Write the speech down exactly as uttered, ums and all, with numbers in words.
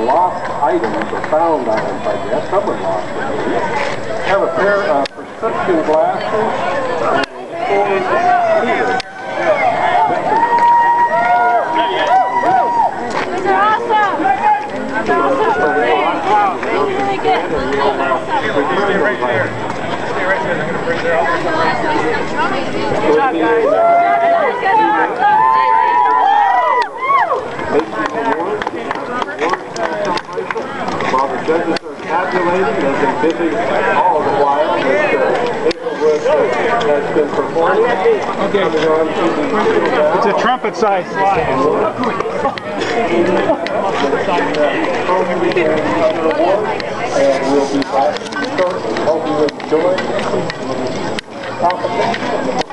lost items or found items, I guess. Someone lost it. I have a pair of prescription glasses and four meters. These are awesome! That's awesome! Wow, they're really good. Stay right there. Stay right there. They're going to bring their office. Good job, guys. While the judges are tabulating, they've been busy all the while that uh, Inglewood has been performing. Okay. It's a trumpet-sized slide. And we'll be back shortly. Hope you enjoy the competition.